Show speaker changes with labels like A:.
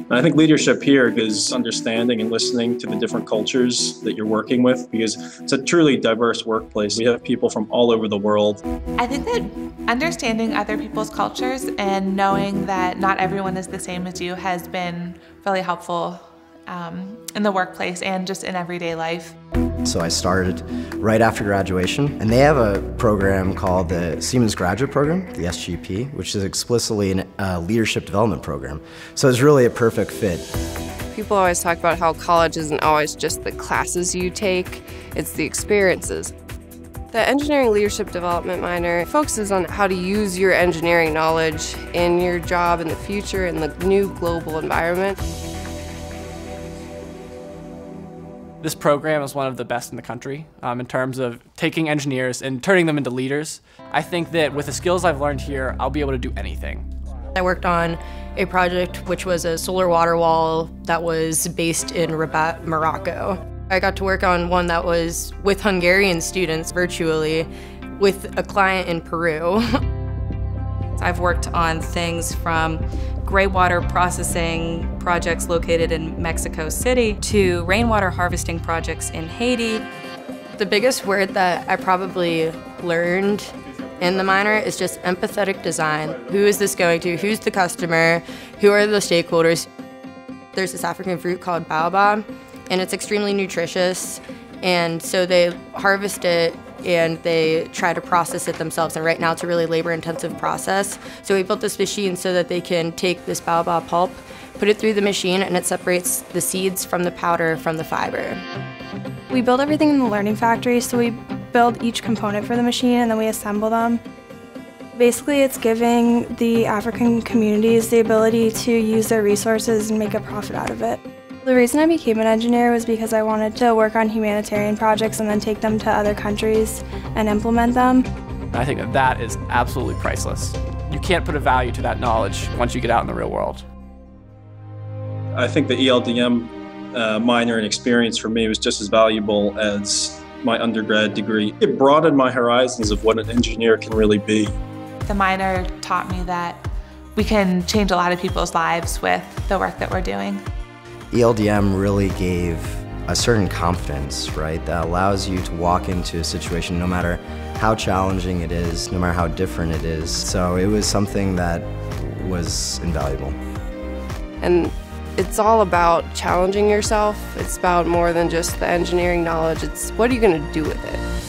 A: And I think leadership here is understanding and listening to the different cultures that you're working with, because it's a truly diverse workplace. We have people from all over the world.
B: I think that understanding other people's cultures and knowing that not everyone is the same as you has been really helpful in the workplace and just in everyday life.
C: So I started right after graduation, and they have a program called the Siemens Graduate Program, the SGP, which is explicitly a leadership development program. So it's really a perfect fit.
D: People always talk about how college isn't always just the classes you take, it's the experiences. The engineering leadership development minor focuses on how to use your engineering knowledge in your job in the future in the new global environment.
E: This program is one of the best in the country in terms of taking engineers and turning them into leaders. I think that with the skills I've learned here, I'll be able to do anything.
F: I worked on a project which was a solar water wall that was based in Rabat, Morocco. I got to work on one that was with Hungarian students virtually with a client in Peru.
G: I've worked on things from gray water processing projects located in Mexico City to rainwater harvesting projects in Haiti.
F: The biggest word that I probably learned in the minor is just empathetic design. Who is this going to? Who's the customer? Who are the stakeholders? There's this African fruit called baobab, and it's extremely nutritious. And so they harvest it and they try to process it themselves. And right now it's a really labor-intensive process. So we built this machine so that they can take this baobab pulp, put it through the machine, and it separates the seeds from the powder from the fiber.
H: We build everything in the learning factory, so we build each component for the machine and then we assemble them. Basically, it's giving the African communities the ability to use their resources and make a profit out of it. The reason I became an engineer was because I wanted to work on humanitarian projects and then take them to other countries and implement them.
E: I think that that is absolutely priceless. You can't put a value to that knowledge once you get out in the real world.
A: I think the ELDM minor and experience for me was just as valuable as my undergrad degree. It broadened my horizons of what an engineer can really be.
B: The minor taught me that we can change a lot of people's lives with the work that we're doing.
C: ELDM really gave a certain confidence, right, that allows you to walk into a situation no matter how challenging it is, no matter how different it is. So it was something that was invaluable.
D: And it's all about challenging yourself. It's about more than just the engineering knowledge. It's what are you going to do with it?